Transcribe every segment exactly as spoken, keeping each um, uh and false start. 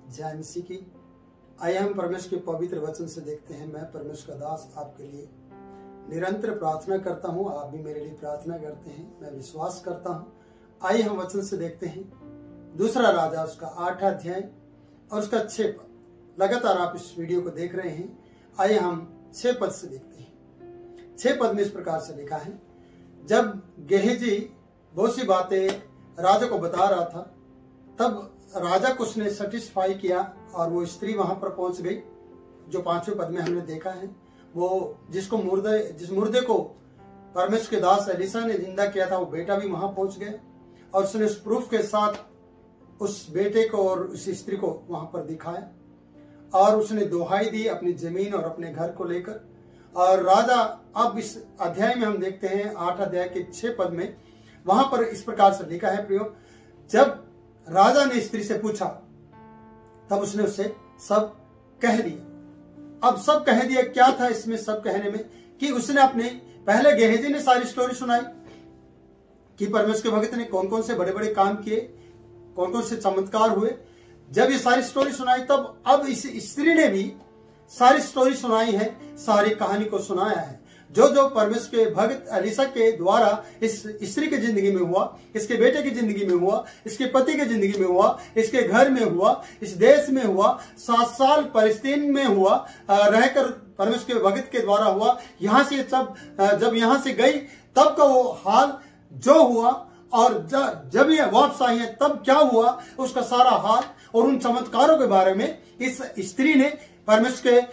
जय मसीह की। आइए हम परमेश्वर के पवित्र वचन से देखते हैं। मैं परमेश्वर का दास आपके लिए निरंतर प्रार्थना करता हूं, आप भी मेरे लिए प्रार्थना करते हैं, मैं विश्वास करता हूं। आइए हम वचन से देखते हैं दूसरा राजा उसका आठ अध्याय और उसका छह पद। लगातार आप इस वीडियो को देख रहे हैं। आइए हम छह पद से देखते हैं। छह पद में इस प्रकार से लिखा है, जब गेहजी बहुत सी बातें राजा को बता रहा था, तब राजा को उसने सेटिस्फाई किया और वो स्त्री वहां पर पहुंच गई जो पांचवें पद में हमने देखा है। वो जिसको मुर्दे जिस मुर्दे को परमेश्वर के दास एलिशा ने जिंदा किया था, वो बेटा भी वहां पहुंच गया और उसने उस प्रूफ के साथ उस बेटे को और उस स्त्री को वहां पर दिखाया और उसने दोहाई दी अपनी जमीन और अपने घर को लेकर। और राजा, अब इस अध्याय में हम देखते हैं आठ अध्याय के छह पद में, वहां पर इस प्रकार से लिखा है, प्रियो, जब राजा ने स्त्री से पूछा तब उसने उससे सब कह दिया। अब सब कह दिया, क्या था इसमें सब कहने में, कि उसने अपने पहले गेहजी ने सारी स्टोरी सुनाई कि परमेश्वर के भक्त ने कौन कौन से बड़े बड़े काम किए, कौन कौन से चमत्कार हुए। जब ये सारी स्टोरी सुनाई तब अब इस स्त्री ने भी सारी स्टोरी सुनाई है, सारी कहानी को सुनाया है, जो जो परमेश्वर के भक्त एलिशा के द्वारा इस स्त्री की जिंदगी में हुआ, इसके बेटे की जिंदगी में हुआ, इसके पति की जिंदगी में हुआ, इसके घर में हुआ, इस देश में हुआ, सात साल फलस्तीन में हुआ, रहकर परमेश्वर के भक्त के द्वारा हुआ। यहां से जब जब यहां से गई तब का वो हाल जो हुआ, और जब ये वापस आई है तब क्या हुआ, उसका सारा हाल और उन चमत्कारों के बारे में इस स्त्री ने परमेश्वर के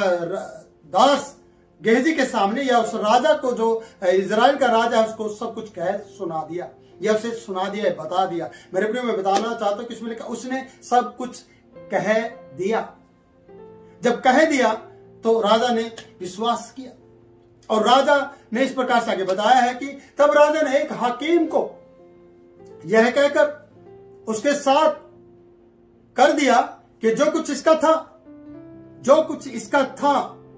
दास गेहजी के सामने, या उस राजा को जो इजराइल का राजा है उसको सब कुछ कह सुना दिया, या उसे सुना दिया, बता दिया। मेरे प्रियो, मैं बताना चाहता हूं कि इसमें लिखा उसने सब कुछ कह दिया। जब कह दिया तो राजा ने विश्वास किया और राजा ने इस प्रकार से आगे बताया है कि तब राजा ने एक हाकिम को यह कहकर उसके साथ कर दिया कि जो कुछ इसका था, जो कुछ इसका था,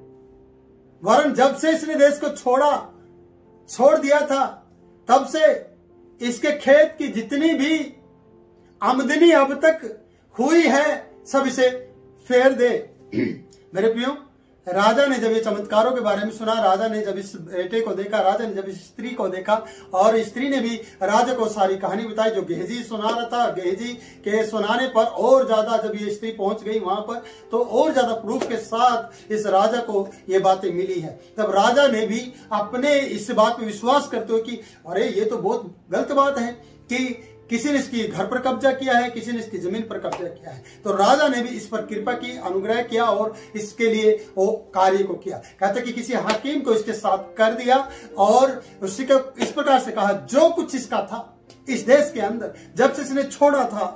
वरन जब से इसने देश को छोड़ा छोड़ दिया था, तब से इसके खेत की जितनी भी आमदनी अब तक हुई है सब इसे फेर दे। मेरे प्रियो, राजा ने जब ये चमत्कारों के बारे में सुना, राजा ने जब इस बेटे को देखा, राजा ने जब इस स्त्री को देखा, और स्त्री ने भी राजा को सारी कहानी बताई जो गेहजी सुना रहा था। गेहजी के सुनाने पर और ज्यादा जब ये स्त्री पहुंच गई वहां पर, तो और ज्यादा प्रूफ के साथ इस राजा को ये बातें मिली है। तब राजा ने भी अपने इस बात पे विश्वास करते हुए कि अरे ये तो बहुत गलत बात है कि किसी ने इसकी घर पर कब्जा किया है, किसी ने इसकी जमीन पर कब्जा किया है। तो राजा ने भी इस पर कृपा की, अनुग्रह किया और इसके लिए वो कार्य को किया। कहते कि किसी हाकिम को इसके साथ कर दिया और उसी को इस प्रकार से कहा, जो कुछ इसका था इस देश के अंदर जब से इसने छोड़ा था।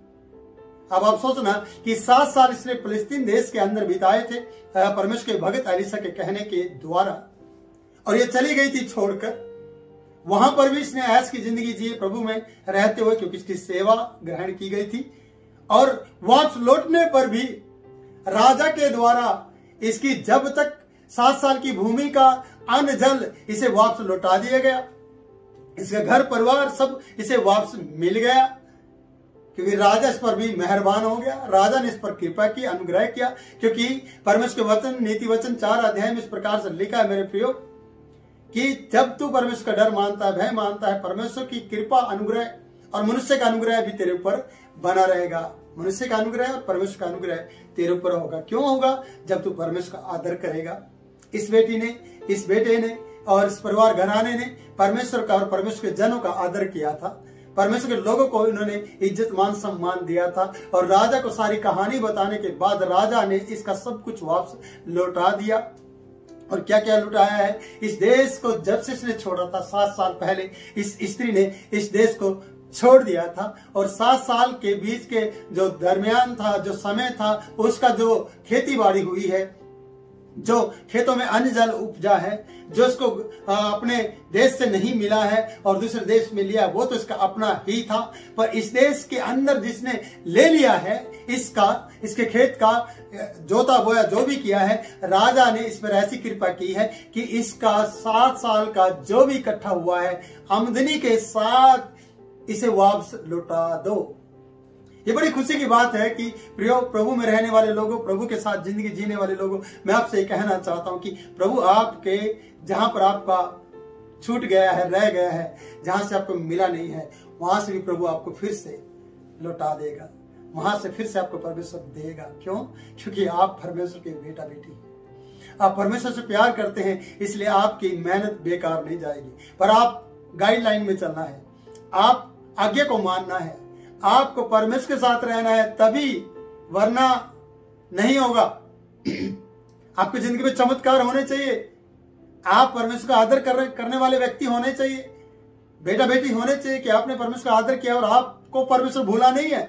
अब आप सोचना कि सात साल इसने फलस्तीन देश के अंदर बिताए थे परमेश्वर के भक्त एलिशा के कहने के द्वारा, और ये चली गई थी छोड़कर। वहां पर भी इसने ऐश की जिंदगी जी प्रभु में रहते हुए, क्योंकि इसकी सेवा ग्रहण की गई थी। और वापस लौटने पर भी राजा के द्वारा इसकी जब तक सात साल की भूमि का अन्न जल इसे वापस लौटा दिया गया, इसका घर परिवार सब इसे वापस मिल गया, क्योंकि राजा इस पर भी मेहरबान हो गया। राजा ने इस पर कृपा की, अनुग्रह किया, क्योंकि परमेश्वर के वचन नीति वचन चार अध्याय में इस प्रकार से लिखा है, मेरे प्रियो, कि जब तू परमेश्वर का डर मानता है, भय मानता है, परमेश्वर की कृपा, अनुग्रह और मनुष्य का अनुग्रह भी तेरे ऊपर बना रहेगा। मनुष्य का अनुग्रह और परमेश्वर का अनुग्रह तेरे ऊपर होगा। क्यों होगा? जब तू परमेश्वर का आदर करेगा। इस बेटी ने, इस बेटे ने और इस परिवार घराने ने परमेश्वर का और परमेश्वर के जनों का आदर किया था। परमेश्वर के लोगों को इन्होंने इज्जत मान सम्मान दिया था, और राजा को सारी कहानी बताने के बाद राजा ने इसका सब कुछ वापस लौटा दिया। और क्या क्या लुटाया है? इस देश को जब से इसने छोड़ा था, सात साल पहले इस स्त्री ने इस देश को छोड़ दिया था, और सात साल के बीच के जो दरमियान था, जो समय था, उसका जो खेती बाड़ी हुई है, जो खेतों में अन्न जल उपजा है, जो इसको अपने देश से नहीं मिला है और दूसरे देश में लिया, वो तो इसका अपना ही था। पर इस देश के अंदर जिसने ले लिया है, इसका इसके खेत का जोता बोया जो भी किया है, राजा ने इस पर ऐसी कृपा की है कि इसका सात साल का जो भी इकट्ठा हुआ है आमदनी के साथ इसे वापस लौटा दो। ये बड़ी खुशी की बात है कि प्रियो प्रभु में रहने वाले लोगों, प्रभु के साथ जिंदगी जीने वाले लोगों, मैं आपसे ये कहना चाहता हूं कि प्रभु आपके जहां पर आपका छूट गया है, रह गया है, जहां से आपको मिला नहीं है, वहां से भी प्रभु आपको फिर से लौटा देगा, वहां से फिर से आपको परमेश्वर देगा। क्यों? क्योंकि आप परमेश्वर के बेटा बेटी हैं, आप परमेश्वर से प्यार करते हैं, इसलिए आपकी मेहनत बेकार नहीं जाएगी। पर आप गाइडलाइन में चलना है, आप आज्ञा को मानना है, आपको परमेश्वर के साथ रहना है, तभी, वरना नहीं होगा। आपकी जिंदगी में चमत्कार होने चाहिए, आप परमेश्वर का आदर कर, करने वाले व्यक्ति होने चाहिए, बेटा बेटी होने चाहिए कि आपने परमेश्वर का आदर किया और आपको परमेश्वर भूला नहीं है।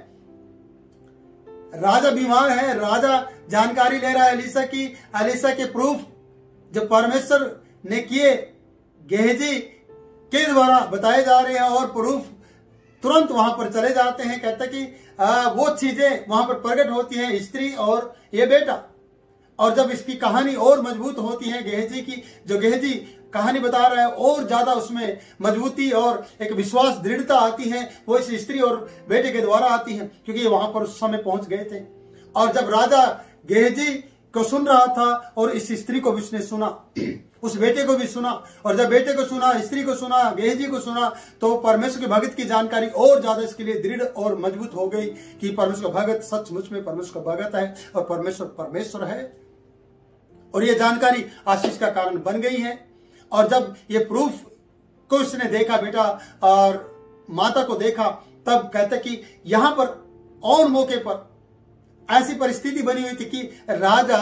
राजा बीमार है, राजा जानकारी ले रहा है एलीशा की, एलीशा के प्रूफ जो परमेश्वर ने किए गेहजी के द्वारा बताए जा रहे हैं, और प्रूफ तुरंत वहां पर चले जाते हैं। कहते कि आ, वो चीजें वहां पर प्रकट होती हैं, स्त्री और ये बेटा। और जब इसकी कहानी और मजबूत होती है, गेहजी की जो गेहजी कहानी बता रहा है, और ज्यादा उसमें मजबूती और एक विश्वास दृढ़ता आती है, वो इस स्त्री और बेटे के द्वारा आती है, क्योंकि ये वहां पर उस समय पहुंच गए थे। और जब राजा गेहजी को सुन रहा था और इस स्त्री को भी उसने सुना, उस बेटे को भी सुना, और जब बेटे को सुना, स्त्री को सुना, गेहजी को सुना, तो परमेश्वर के भगत की जानकारी और ज्यादा इसके लिए दृढ़ और मजबूत हो गई कि परमेश्वर का भगत सचमुच में परमेश्वर का भगत है और परमेश्वर परमेश्वर है। और ये जानकारी आशीष का कारण बन गई है। और जब ये प्रूफ को उसने देखा, बेटा और माता को देखा, तब कहता कि यहां पर और मौके पर ऐसी परिस्थिति बनी हुई थी कि राजा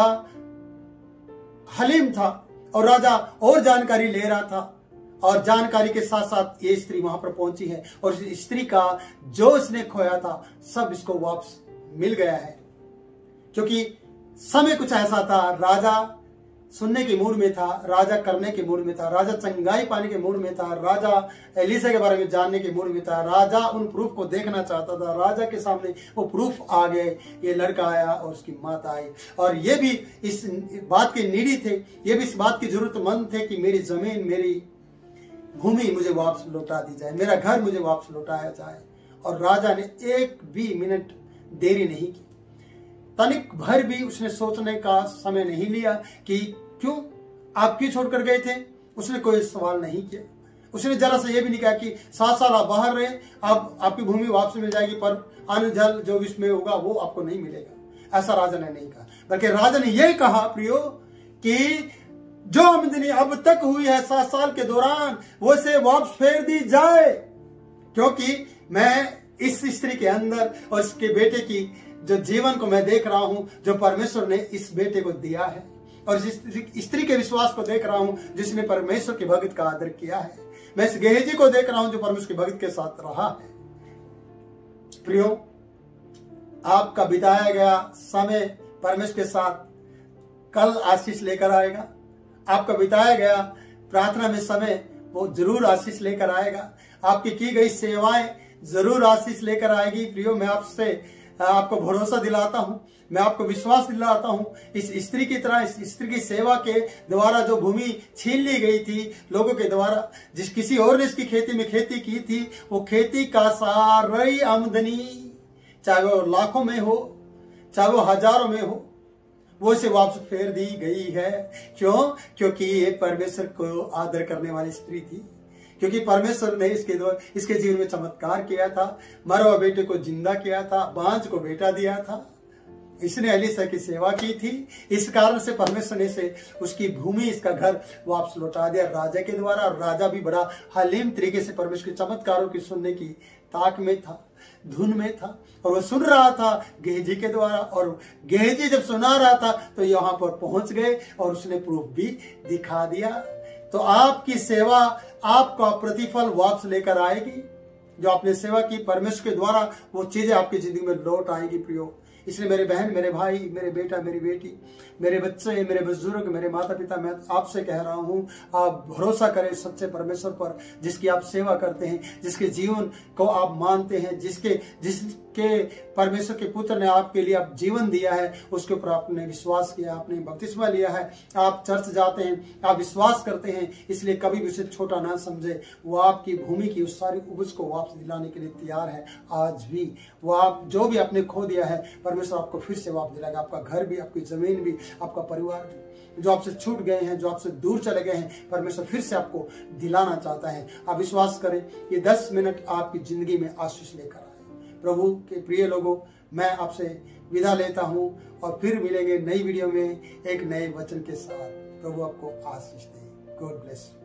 हलीम था और राजा और जानकारी ले रहा था, और जानकारी के साथ साथ ये स्त्री वहां पर पहुंची है, और इस स्त्री का जो इसने खोया था सब इसको वापस मिल गया है। क्योंकि समय कुछ ऐसा था, राजा सुनने के मूड में था, राजा करने के मूड में था, राजा चंगाई पाने के मूड में था, राजा एलीशा के बारे में जानने के मूड में था, राजा उन प्रूफ को देखना चाहता था। राजा के सामने वो प्रूफ आ गए, ये लड़का आया और उसकी माता आई, और ये भी इस बात के नीडी थे, ये भी इस बात की जरूरतमंद थे कि मेरी जमीन, मेरी भूमि मुझे वापस लौटा दी जाए, मेरा घर मुझे वापस लौटाया जाए। और राजा ने एक भी मिनट देरी नहीं की, तनिक भर भी उसने सोचने का समय नहीं लिया कि क्यों आप क्यों छोड़कर गए थे। उसने कोई सवाल नहीं किया, उसने जरा सा ये भी नहीं कहा कि सात साल आप बाहर रहे, अब आपकी भूमि वापस मिल जाएगी, पर अन्न जल जो विश्व में होगा वो आपको नहीं मिलेगा। ऐसा राजा ने नहीं कहा, बल्कि राजा ने यह कहा प्रियो कि जो आमदनी अब तक हुई है सात साल के दौरान, वो से वापस फेर दी जाए, क्योंकि मैं इस स्त्री के अंदर और इसके बेटे की जो जीवन को मैं देख रहा हूं, जो परमेश्वर ने इस बेटे को दिया है, और इस स्त्री के विश्वास को देख रहा हूं जिसने परमेश्वर के भगत का आदर किया है। मैं इस गेहजी को देख रहा हूं जो परमेश्वर के भगत के साथ रहा है। प्रियो, आपका बिताया गया समय परमेश्वर के साथ कल आशीष लेकर आएगा। आपका बिताया गया प्रार्थना में समय वो जरूर आशीष लेकर आएगा। आपकी की गई सेवाएं जरूर आशीष लेकर आएगी। प्रियो, मैं आपसे आपको भरोसा दिलाता हूं, मैं आपको विश्वास दिलाता हूं, इस स्त्री की तरह, इस स्त्री की सेवा के द्वारा जो भूमि छीन ली गई थी लोगों के द्वारा, जिस किसी और ने इसकी खेती में खेती की थी, वो खेती का सारी आमदनी, चाहे वो लाखों में हो, चाहे वो हजारों में हो, वो इसे वापस फेर दी गई है। क्यों? क्योंकि ये परमेश्वर को आदर करने वाली स्त्री थी, क्योंकि परमेश्वर ने इसके द्वारा इसके जीवन में चमत्कार किया था, मरे हुए बेटे को जिंदा किया था, बांझ को बेटा दिया था, इसने एलीशा की सेवा की थी। इस कारण से परमेश्वर ने से उसकी भूमि, इसका घर वापस लौटा दिया राजा के द्वारा। और राजा भी बड़ा हलीम तरीके से परमेश्वर के चमत्कारों की सुनने की ताक में था, धुन में था, और वो सुन रहा था गेहजी के द्वारा। और गेहजी जब सुना रहा था तो यहाँ पर पहुंच गए और उसने प्रूफ भी दिखा दिया। तो आपकी सेवा आपका प्रतिफल वापस लेकर आएगी। जो आपने सेवा की परमेश्वर के द्वारा, वो चीजें आपकी जिंदगी में लौट आएंगी प्रियो। इसलिए मेरे बहन, मेरे भाई, मेरे बेटा, मेरी बेटी, मेरे बच्चे, मेरे बुजुर्ग, मेरे माता पिता, मैं आपसे कह रहा हूं, आप भरोसा करें सच्चे परमेश्वर पर, जिसकी आप सेवा करते हैं, जिसके जीवन को आप मानते हैं, जिसके जिस के परमेश्वर के पुत्र ने आपके लिए आप जीवन दिया है, उसके ऊपर आपने विश्वास किया, आपने बपतिस्मा लिया है, आप चर्च जाते हैं, आप विश्वास करते हैं, इसलिए कभी भी उसे छोटा ना समझे। वो आपकी भूमि की उस सारी उपज को वापस दिलाने के लिए तैयार है। आज भी वो आप जो भी आपने खो दिया है, परमेश्वर आपको फिर से वापस दिलाएगा। आपका घर भी, आपकी जमीन भी, आपका परिवार भी, जो आपसे छूट गए हैं, जो आपसे दूर चले गए हैं, परमेश्वर फिर से आपको दिलाना चाहता है। आप विश्वास करें, ये दस मिनट आपकी जिंदगी में आशीष लेकर आए। प्रभु के प्रिय लोगों, मैं आपसे विदा लेता हूं और फिर मिलेंगे नई वीडियो में एक नए वचन के साथ। प्रभु आपको आशीष दे। God bless.